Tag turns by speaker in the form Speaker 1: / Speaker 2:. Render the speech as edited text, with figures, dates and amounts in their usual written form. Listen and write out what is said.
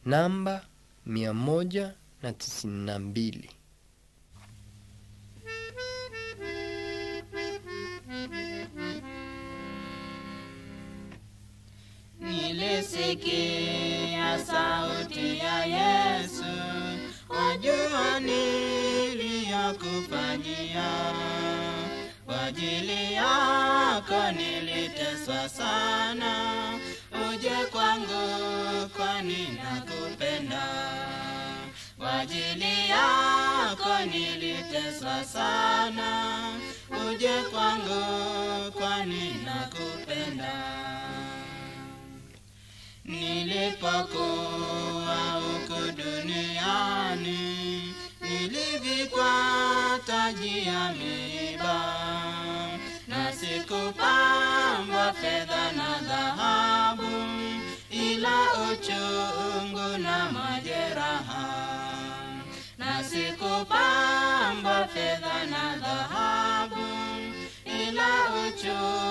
Speaker 1: namba 192.
Speaker 2: Nilisikia sauti ya Yesu, wajua niliyokufanyia. Kwa ajili yako niliteswa sana, uje kwangu kwani nakupenda. Kwa ajili yako niliteswa sana, uje kwangu kwani nakupenda. Nilipokuwa huku duniani, nilivikwa taji ya miiba, na sikupambwa fedha na dhahabu, ila uchungu na majeraha. Na sikupambwa fedha na dhahabu, ila uchungu